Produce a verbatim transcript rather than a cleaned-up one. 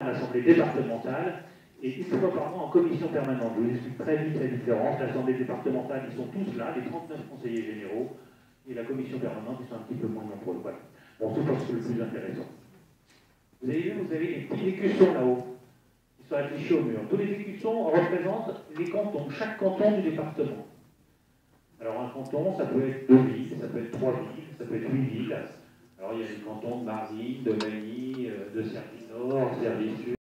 l'Assemblée départementale, et une fois par mois en commission permanente. Je vous explique très vite la différence. L'Assemblée départementale, ils sont tous là, les trente-neuf conseillers généraux, et la commission permanente, ils sont un petit peu moins nombreux. Voilà. Bon, c'est parce que le plus intéressant. Vous avez vu, vous avez les petits écussons là-haut, qui sont affichés au mur. Tous les écussons représentent les cantons, chaque canton du département. Alors un canton, ça peut être deux villes, ça peut être trois villes, ça peut être huit villes. Alors il y a les cantons de Marly, de Magny, de Cergy-Nord, Cergy-Sud.